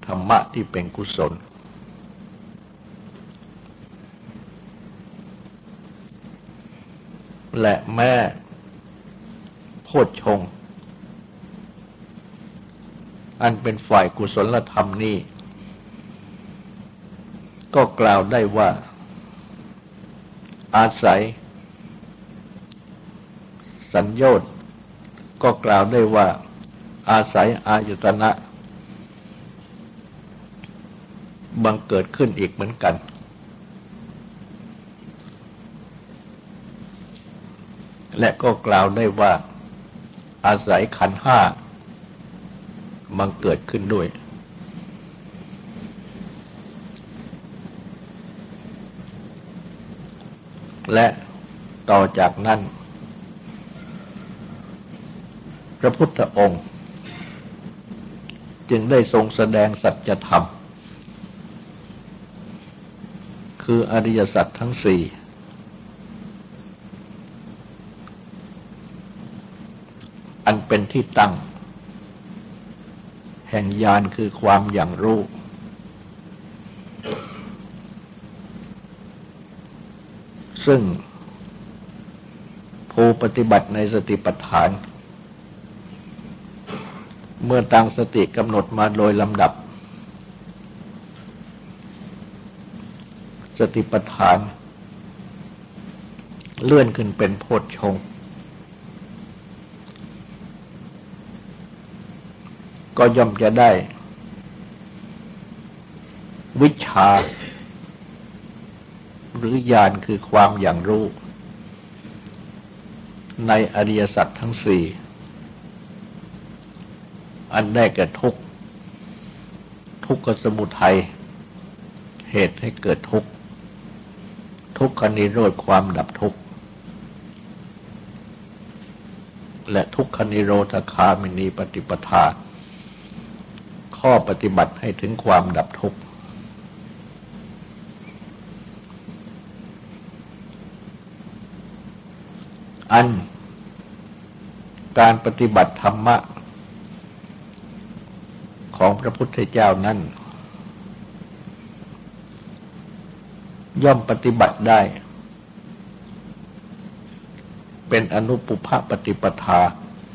รรมะที่เป็นกุศลและแม้โพชฌงค์อันเป็นฝ่ายกุศลธรรมนี้ก็กล่าวได้ว่าอาศัยสัญโยชน์ก็กล่าวได้ว่าอาศัยอายตนะบังเกิดขึ้นอีกเหมือนกันและก็กล่าวได้ว่าอาศัยขันธ์ห้าบังเกิดขึ้นด้วยและต่อจากนั้นพระพุทธองค์จึงได้ทรงแสดงสัจธรรมคืออริยสัจทั้งสี่อันเป็นที่ตั้งแห่งญาณคือความอย่างรู้ซึ่งผู้ปฏิบัติในสติปัฏฐานเมื่อตั้งสติกำหนดมาโดยลำดับสติปัฏฐานเลื่อนขึ้นเป็นโพชฌงค์ก็ย่อมจะได้วิชชาหรือญาณคือความอย่างรู้ในอริยสัจทั้งสี่อันได้แก่ทุกข์ทุกขสมุทัยเหตุให้เกิดทุกข์ทุกขนิโรธความดับทุกข์และทุกขนิโรธคามินีปฏิปทาข้อปฏิบัติให้ถึงความดับทุกข์อันการปฏิบัติธรรมะของพระพุทธเจ้านั้นย่อมปฏิบัติได้เป็นอนุปุพพปฏิปทา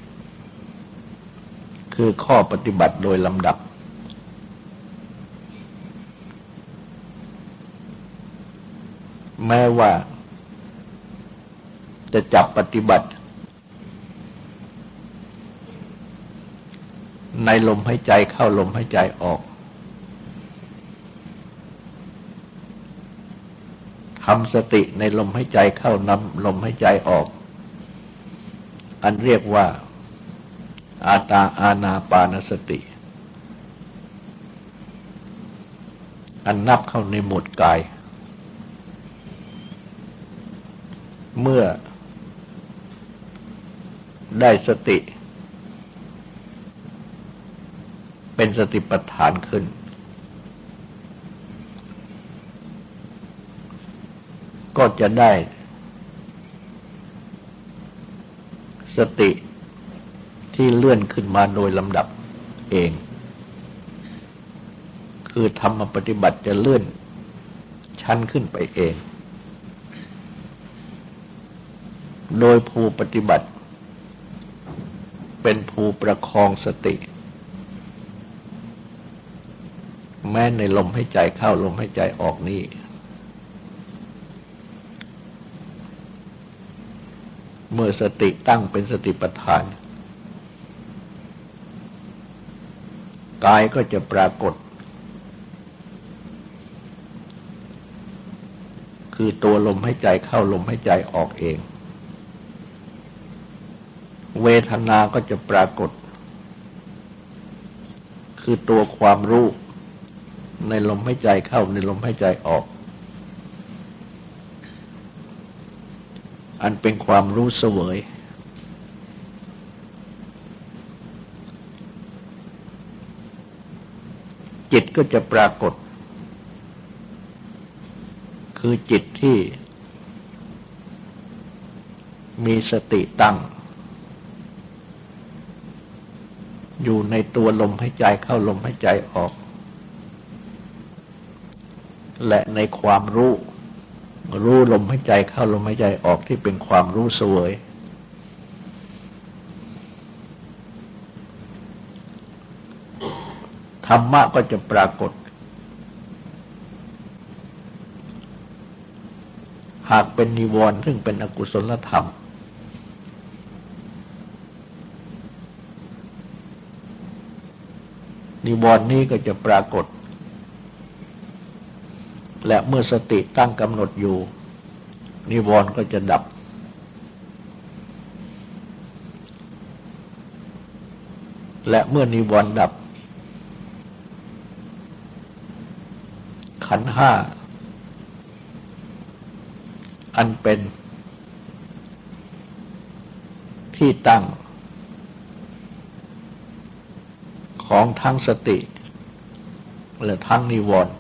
คือข้อปฏิบัติโดยลำดับแม้ว่าจะจับปฏิบัติในลมหายใจเข้าลมหายใจออกทำสติในลมหายใจเข้านำลมหายใจออกอันเรียกว่าอานาปานสติอันนับเข้าในหมวดกายเมื่อได้สติเป็นสติปัฏฐานขึ้นก็จะได้สติที่เลื่อนขึ้นมาโดยลำดับเองคือธรรมปฏิบัติจะเลื่อนชั้นขึ้นไปเองโดยผู้ปฏิบัติเป็นผู้ประคองสติแม้ในลมหายใจเข้าลมหายใจออกนี้เมื่อสติตั้งเป็นสติปัฏฐานกายก็จะปรากฏคือตัวลมหายใจเข้าลมหายใจออกเองเวทนาก็จะปรากฏคือตัวความรู้ในลมหายใจเข้าในลมหายใจออกอันเป็นความรู้เสวยจิตก็จะปรากฏคือจิตที่มีสติตั้งอยู่ในตัวลมหายใจเข้าลมหายใจออกและในความรู้ลมหายใจเข้าลมหายใจออกที่เป็นความรู้เสวยธรรมะก็จะปรากฏหากเป็นนิวรณ์ซึ่งเป็นอกุศลธรรมนิวรณ์นี้ก็จะปรากฏและเมื่อสติตั้งกำหนดอยู่นิวรณ์ก็จะดับและเมื่อนิวรณ์ดับขันธ์ห้าอันเป็นที่ตั้งของทั้งสติและทั้งนิวรณ์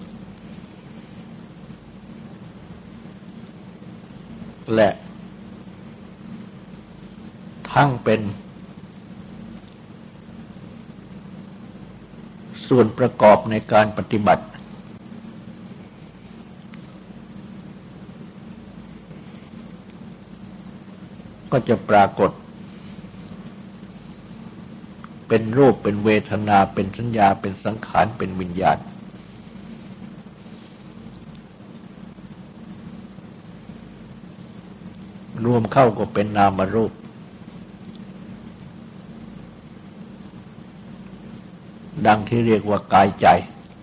และทั้งเป็นส่วนประกอบในการปฏิบัติก็จะปรากฏเป็นรูปเป็นเวทนาเป็นสัญญาเป็นสังขารเป็นวิญญาณรวมเข้าก็เป็นนามรูปดังที่เรียกว่ากายใจ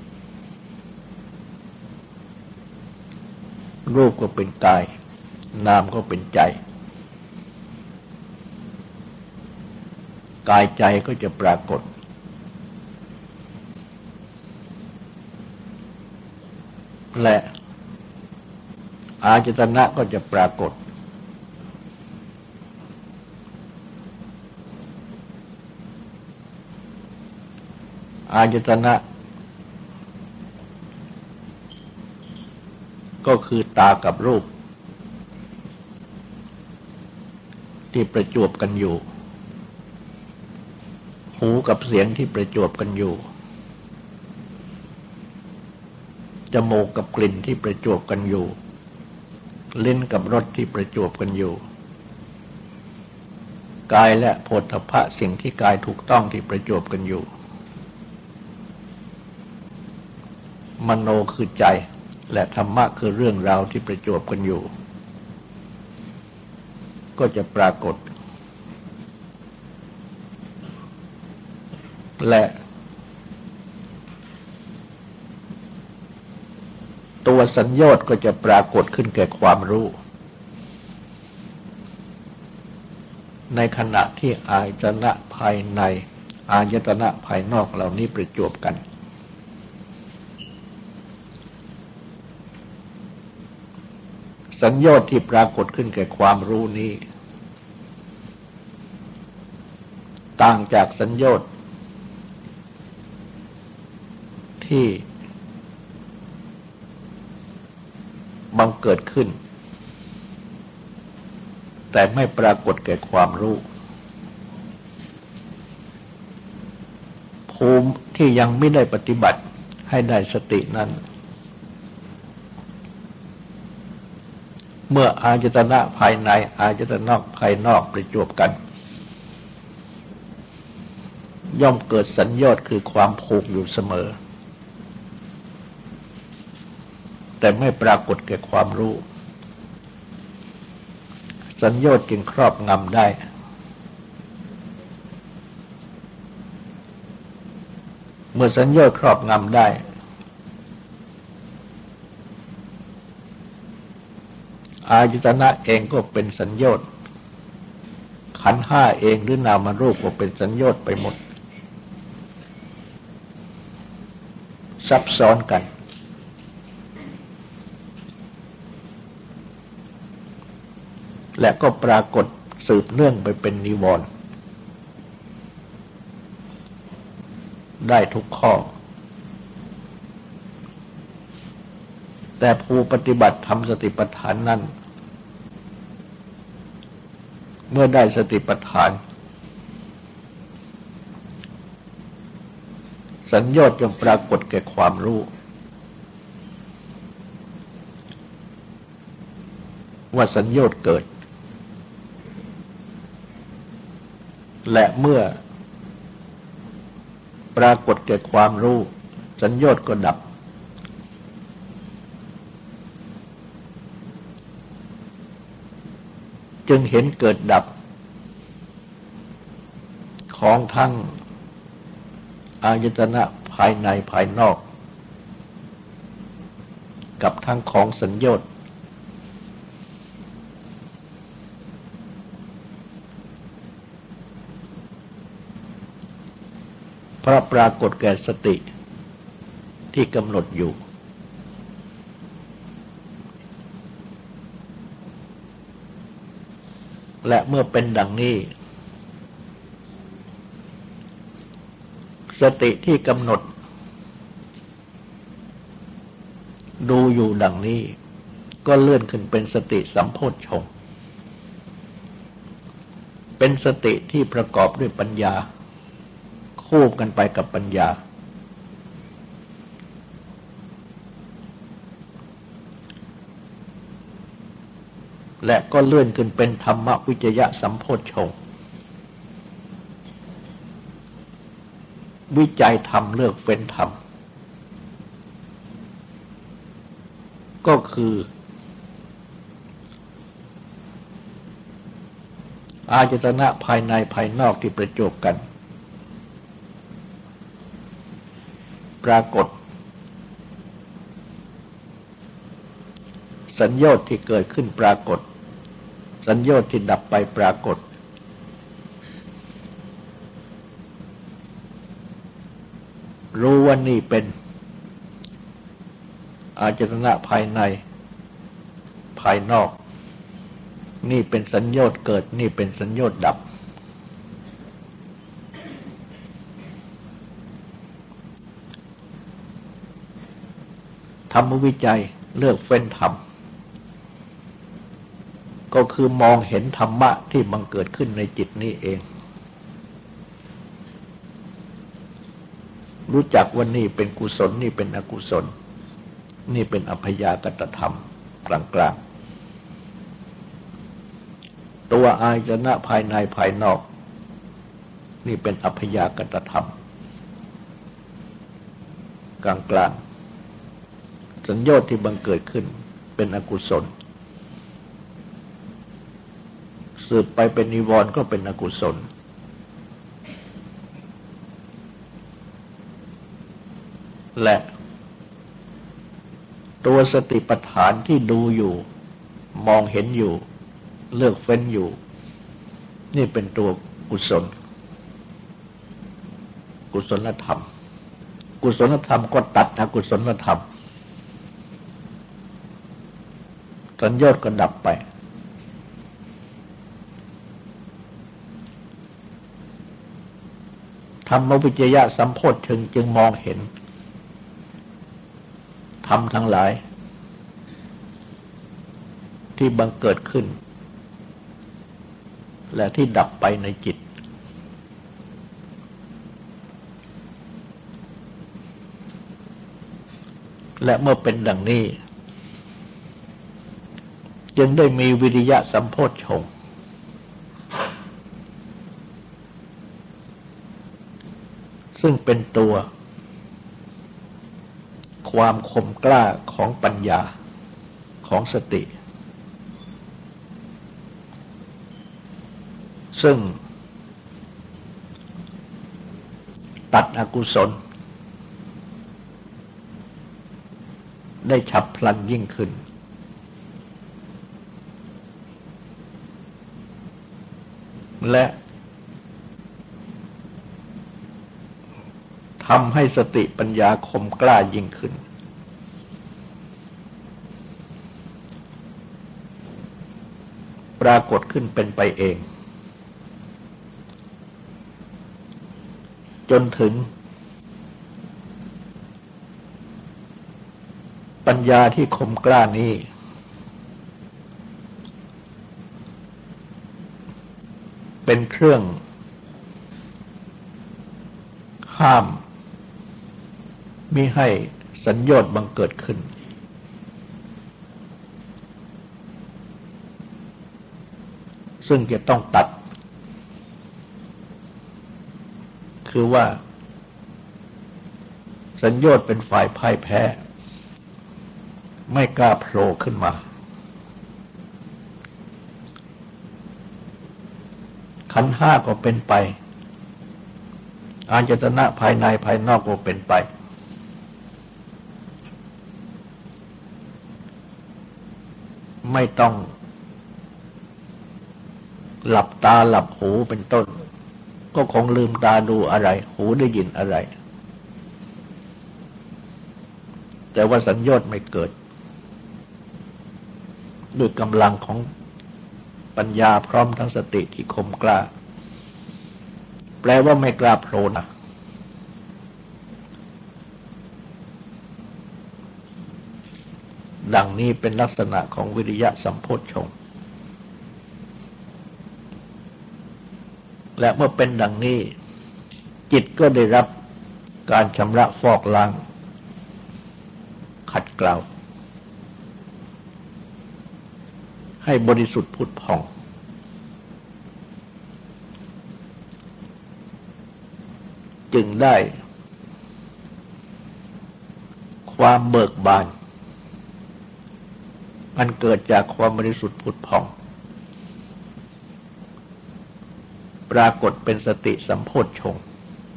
รูปก็เป็นกายนามก็เป็นใจกายใจก็จะปรากฏและอายตนะก็จะปรากฏอายตนะก็คือตากับรูปที่ประจวบกันอยู่หูกับเสียงที่ประจวบกันอยู่จมูกกับกลิ่นที่ประจวบกันอยู่ลิ้นกับรสที่ประจวบกันอยู่กายและโผฏฐัพพะสิ่งที่กายถูกต้องที่ประจวบกันอยู่มโนคือใจและธรรมะคือเรื่องราวที่ประจวบกันอยู่ก็จะปรากฏและตัวสัญญาก็จะปรากฏขึ้นแก่ความรู้ในขณะที่อายตนะภายในอายตนะภายนอกเหล่านี้ประจวบกันสัญญาที่ปรากฏขึ้นแก่ความรู้นี้ต่างจากสัญญาที่บังเกิดขึ้นแต่ไม่ปรากฏแก่ความรู้ภูมิที่ยังไม่ได้ปฏิบัติให้ได้สตินั้นเมื่ออายตนะภายในอายตนะภายนอกประจวบกันย่อมเกิดสัญญาคือความผูกอยู่เสมอแต่ไม่ปรากฏแก่ความรู้สัญญาจึงครอบงำได้เมื่อสัญญาครอบงำได้อายตนะเองก็เป็นสัญญาขันธ์ห้าเองหรือนามรูปก็เป็นสัญญาไปหมดซับซ้อนกันและก็ปรากฏสืบเนื่องไปเป็นนิวรณ์ได้ทุกข้อแต่ผู้ปฏิบัติทำสติปัฏฐานนั้นเมื่อได้สติปัฏฐานสัญญาจงปรากฏแก่ความรู้ว่าสัญโยชน์เกิดและเมื่อปรากฏแก่ความรู้สัญโยชน์ก็ดับจึงเห็นเกิดดับของทั้งอายตนะภายในภายนอกกับทั้งของสัญโยชน์เพราะปรากฏแก่สติที่กำหนดอยู่และเมื่อเป็นดังนี้สติที่กำหนดดูอยู่ดังนี้ก็เลื่อนขึ้นเป็นสติสัมโพชฌงค์เป็นสติที่ประกอบด้วยปัญญาคู่กันไปกับปัญญาและก็เลื่อนขึ้นเป็นธรรมวิจยะสัมโพชฌงค์วิจัยธรรมเลือกเฟ้นธรรมก็คืออายตนะภายในภายนอกที่ประจบกันปรากฏสัญโยชน์ที่เกิดขึ้นปรากฏสัญโยชน์ที่ดับไปปรากฏรู้ว่านี่เป็นอายตนะภายในภายนอกนี่เป็นสัญโยชน์เกิดนี่เป็นสัญโยชน์ดับธรรมวิจัยเลือกเฟ้นธรรมก็คือมองเห็นธรรมะที่บังเกิดขึ้นในจิตนี้เองรู้จักว่านี่เป็นกุศลนี่เป็นอกุศลนี่เป็นอัพยากตธรรมกลางๆตัวอายตนะภายในภายนอกนี่เป็นอัพยากตธรรมกลางๆสัญโยชน์ที่บังเกิดขึ้นเป็นอกุศลสืบไปเป็นนิวรณ์ก็เป็นอกุศลและตัวสติปัฏฐานที่ดูอยู่มองเห็นอยู่เลือกเฟ้นอยู่นี่เป็นตัวกุศลกุศลธรรมกุศลธรรมก็ตัดอกุศลธรรมสัญโยชน์ก็ดับไปธรรมวิจยะสัมโพชฌงค์จึงมองเห็นธรรมทั้งหลายที่บังเกิดขึ้นและที่ดับไปในจิตและเมื่อเป็นดังนี้จึงได้มีวิริยะสัมโพชฌงค์ซึ่งเป็นตัวความคมกล้าของปัญญาของสติซึ่งตัดอกุศลได้ฉับพลันยิ่งขึ้นและทำให้สติปัญญาคมกล้ายิ่งขึ้นปรากฏขึ้นเป็นไปเองจนถึงปัญญาที่คมกล้านี้เป็นเครื่องห้ามมิให้สัญโยชน์บังเกิดขึ้นซึ่งจะต้องตัดคือว่าสัญโยชน์เป็นฝ่ายพ่ายแพ้ไม่กล้าโผล่ขึ้นมาขันธ์ห้าก็เป็นไปอายตนะภายในภายนอกก็เป็นไปไม่ต้องหลับตาหลับหูเป็นต้นก็คงลืมตาดูอะไรหูได้ยินอะไรแต่ว่าสัญญาณไม่เกิดด้วยกำลังของปัญญาพร้อมทั้งสติที่คมกล้าแปลว่าไม่กล้าโผล่นะดังนี้เป็นลักษณะของวิริยะสัมโพชฌงค์และเมื่อเป็นดังนี้จิตก็ได้รับการชำระฟอกล้างขัดเกลาให้บริสุทธิ์ผุดผ่องจึงได้ความเบิกบานอันเกิดจากความบริสุทธิ์ผุดผ่องปรากฏเป็นสติสัมโพชฌงค์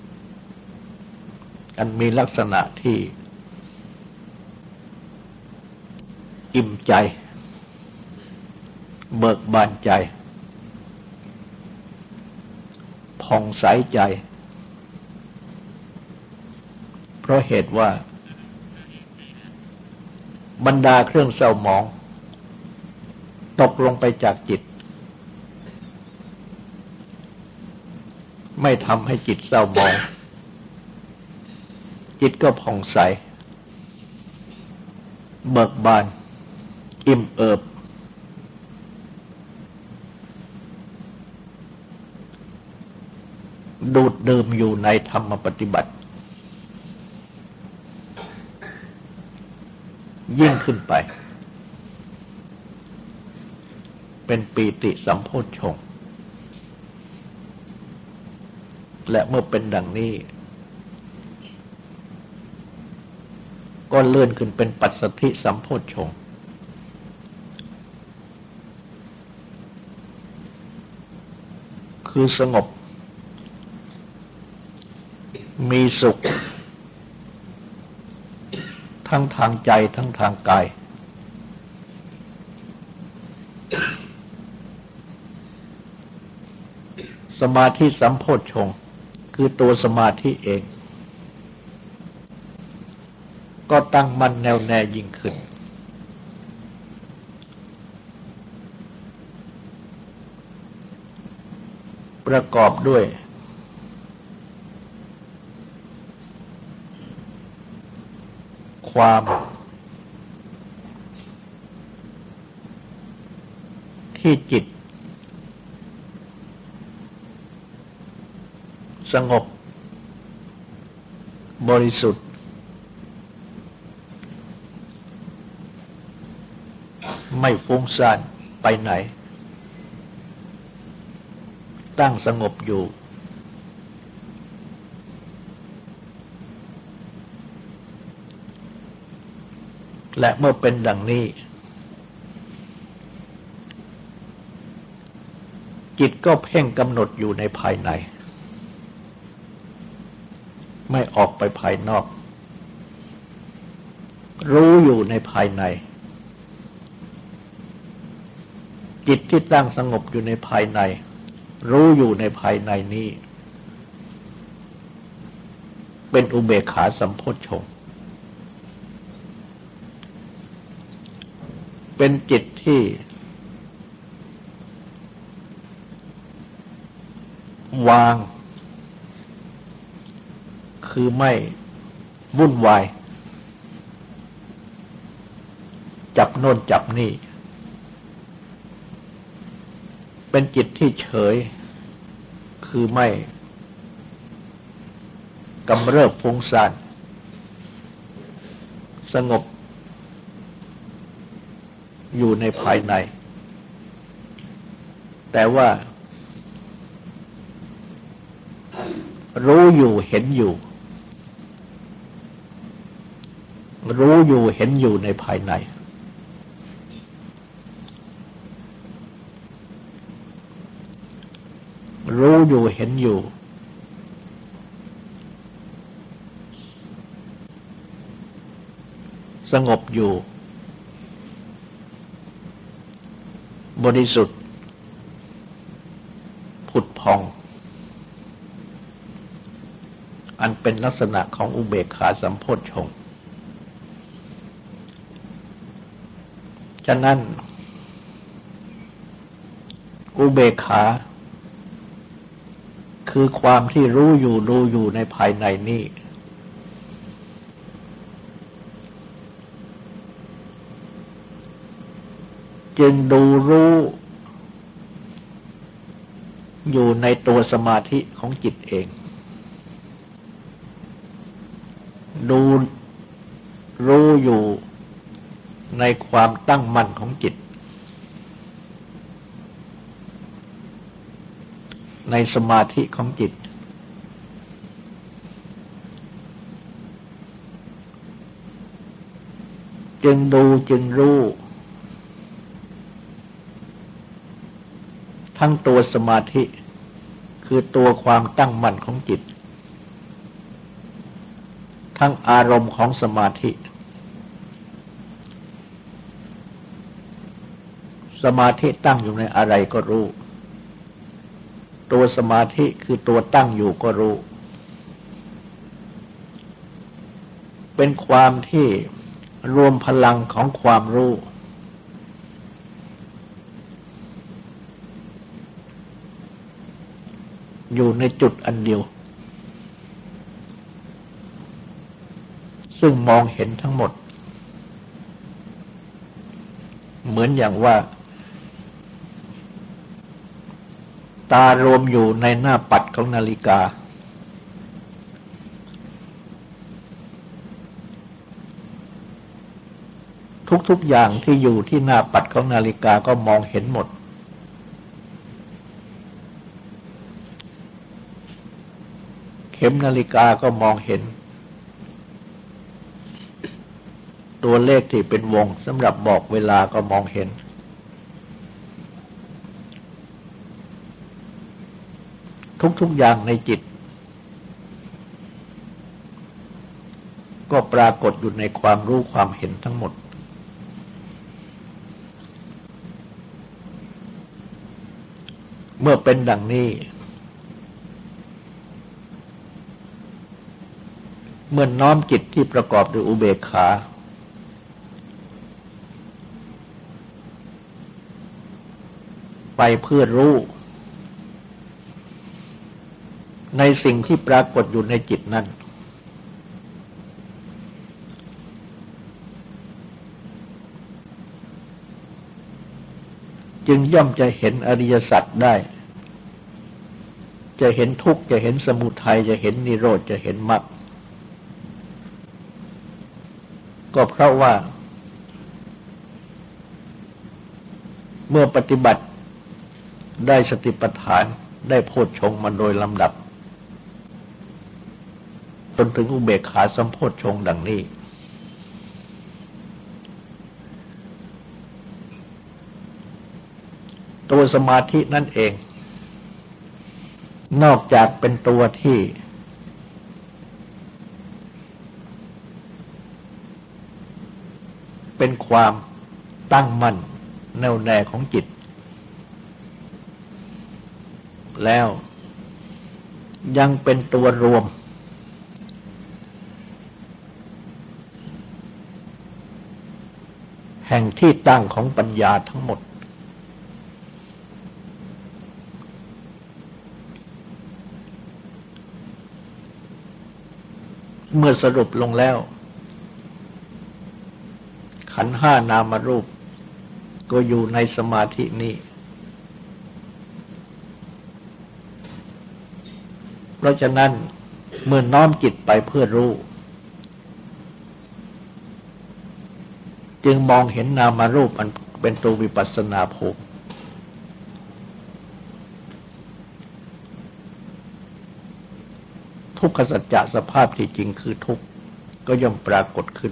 อันมีลักษณะที่อิ่มใจเบิกบานใจผ่องใสใจเพราะเหตุว่าบรรดาเครื่องเศร้าหมองตกลงไปจากจิตไม่ทำให้จิตเศร้าหมองจิตก็ผ่องใสเบิกบานอิ่มเอิบดูดดื่มอยู่ในธรรมปฏิบัติยิ่งขึ้นไปเป็นปีติสัมโพชฌงค์และเมื่อเป็นดังนี้ก็เลื่อนขึ้นเป็นปัสสัทธิสัมโพชฌงค์คือสงบมีสุขทั้งทางใจทั้งทางกายสมาธิสัมโพชฌงค์คือตัวสมาธิเองก็ตั้งมั่นแน่วแน่ยิ่งขึ้นประกอบด้วยความที่จิตสงบบริสุทธิ์ไม่ฟุ้งซ่านไปไหนตั้งสงบอยู่และเมื่อเป็นดังนี้จิตก็เพ่งกำหนดอยู่ในภายในไม่ออกไปภายนอกรู้อยู่ในภายในจิตที่ตั้งสงบอยู่ในภายในรู้อยู่ในภายในนี้เป็นอุเบกขาสัมโพชฌงค์เป็นจิตที่วางคือไม่วุ่นวายจับโน่นจับนี่เป็นจิตที่เฉยคือไม่กำเริบฟุ้งซ่านสงบอยู่ในภายในแต่ว่ารู้อยู่เห็นอยู่รู้อยู่เห็นอยู่ในภายในรู้อยู่เห็นอยู่สงบอยู่บริสุทธิ์ผุดผ่องอันเป็นลักษณะของอุเบกขาสัมโพชฌงค์ฉะนั้นอุเบกขาคือความที่รู้อยู่ในภายในนี้จึงดูรู้อยู่ในตัวสมาธิของจิตเองดูรู้อยู่ในความตั้งมั่นของจิตในสมาธิของจิตจึงดูจึงรู้ทั้งตัวสมาธิคือตัวความตั้งมั่นของจิตทั้งอารมณ์ของสมาธิสมาธิตั้งอยู่ในอะไรก็รู้ตัวสมาธิคือตัวตั้งอยู่ก็รู้เป็นความที่รวมพลังของความรู้อยู่ในจุดอันเดียวซึ่งมองเห็นทั้งหมดเหมือนอย่างว่าตารวมอยู่ในหน้าปัดของนาฬิกาทุกอย่างที่อยู่ที่หน้าปัดของนาฬิกาก็มองเห็นหมดเข็มนาฬิกาก็มองเห็นตัวเลขที่เป็นวงสำหรับบอกเวลาก็มองเห็นทุกอย่างในจิตก็ปรากฏอยู่ในความรู้ความเห็นทั้งหมดเมื่อเป็นดังนี้เมื่อน้อมจิตที่ประกอบด้วยอุเบกขาไปเพื่อรู้ในสิ่งที่ปรากฏอยู่ในจิตนั้นจึงย่อมจะเห็นอริยสัจได้จะเห็นทุกข์จะเห็นสมุทัยจะเห็นนิโรธจะเห็นมรรคก็เพราะว่าเมื่อปฏิบัติได้สติปัฏฐานได้โพชฌงค์มาโดยลำดับจนถึงอุเบกขาสัมโพชฌงค์ดังนี้ตัวสมาธินั่นเองนอกจากเป็นตัวที่เป็นความตั้งมั่นแน่วแน่ของจิตแล้วยังเป็นตัวรวมแห่งที่ตั้งของปัญญาทั้งหมดเมื่อสรุปลงแล้วขันธ์ห้านามรูปก็อยู่ในสมาธินี้เพราะฉะนั้นเมื่อน้อมจิตไปเพื่อรู้จึงมองเห็นนามรูปอันเป็นตัววิปัสสนาภูมิทุกขสัจจะสภาพที่จริงคือทุกข์ก็ย่อมปรากฏขึ้น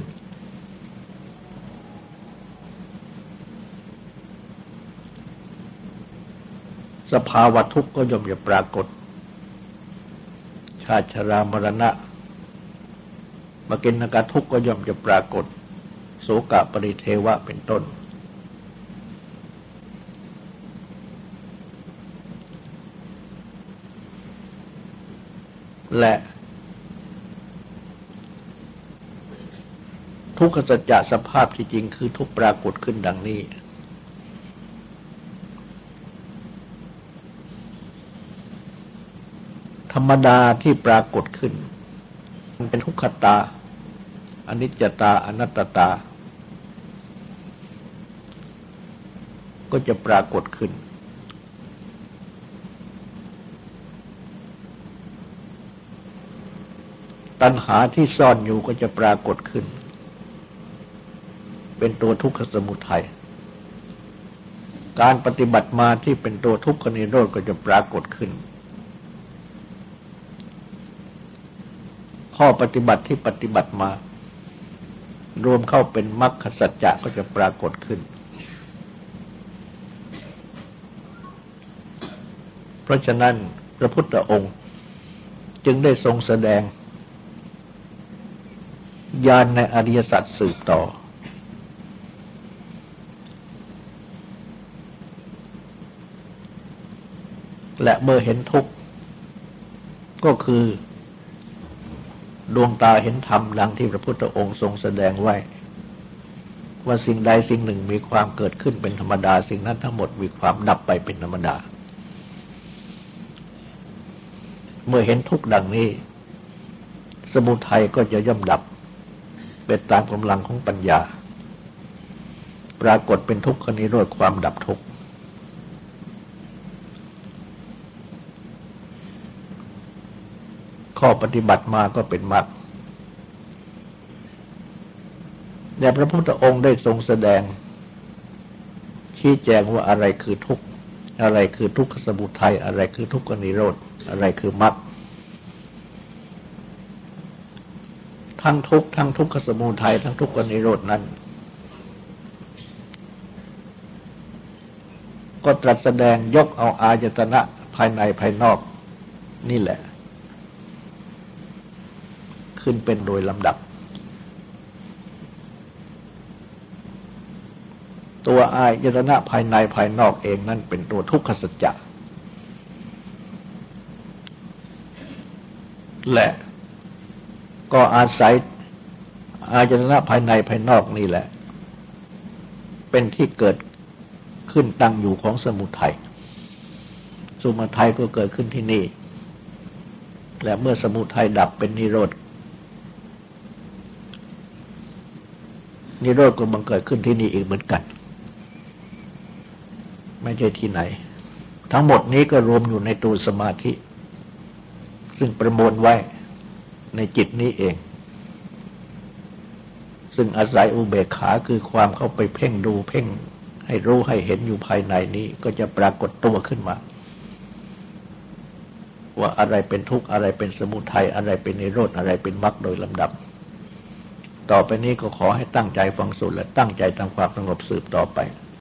สภาวะทุกข์ก็ย่อมจะปรากฏชาติชรามรณะมกิณกทุกข์ก็ย่อมจะปรากฏโสกปริเทวะเป็นต้นและทุกขสัจจะสภาพที่จริงคือทุกข์ปรากฏขึ้นดังนี้ธรรมดาที่ปรากฏขึ้นมันเป็นทุกขตาอนิจจตาอนัตตาก็จะปรากฏขึ้นตัณหาที่ซ่อนอยู่ก็จะปรากฏขึ้นเป็นตัวทุกขสมุทัยการปฏิบัติมาที่เป็นตัวทุกขนิโรธก็จะปรากฏขึ้นข้อปฏิบัติที่ปฏิบัติมารวมเข้าเป็นมรรคสัจจะก็จะปรากฏขึ้นเพราะฉะนั้นพระพุทธองค์จึงได้ทรงแสดงญาณในอริยสัจสืบต่อและเมื่อเห็นทุกข์ก็คือดวงตาเห็นธรรมดังที่พระพุทธองค์ทรงแสดงไว้ว่าสิ่งใดสิ่งหนึ่งมีความเกิดขึ้นเป็นธรรมดาสิ่งนั้นทั้งหมดมีความดับไปเป็นธรรมดาเมื่อเห็นทุกข์ดังนี้สมุทัยก็จะย่อมดับเป็นตามกำลังของปัญญาปรากฏเป็นทุกขนิโรธความดับทุกข์ข้อปฏิบัติมาก็เป็นมรรคแต่พระพุทธองค์ได้ทรงแสดงชี้แจงว่าอะไรคือทุกข์อะไรคือทุกขสมุทัยอะไรคือทุกขนิโรธอะไรคือมรรคทั้งทุกข์ทั้งทุกขสมุทัยทั้งทุกขนิโรธนั้นก็ตรัสแสดงยกเอาอายตนะภายในภายนอกนี่แหละขึ้นเป็นโดยลำดับตัวอายตนะภายในภายนอกเองนั่นเป็นตัวทุกขสัจจะและก็อาศัยอายตนะภายในภายนอกนี่แหละเป็นที่เกิดขึ้นตั้งอยู่ของสมุทัยสมุทัยก็เกิดขึ้นที่นี่และเมื่อสมุทัยดับเป็นนิโรธนิโรธก็บังเกิดขึ้นที่นี่อีกเหมือนกันไม่ใช่ที่ไหนทั้งหมดนี้ก็รวมอยู่ในตัวสมาธิซึ่งประมวลไว้ในจิตนี้เองซึ่งอาศัยอุเบกขาคือความเข้าไปเพ่งดูเพ่งให้รู้ให้เห็นอยู่ภายในนี้ก็จะปรากฏตัวขึ้นมาว่าอะไรเป็นทุกข์อะไรเป็นสมุทัยอะไรเป็นนิโรธอะไรเป็นมรรคโดยลำดับต่อไปนี้ก็ขอให้ตั้งใจฟังสูตรและตั้งใจทำความสงบสืบต่อไป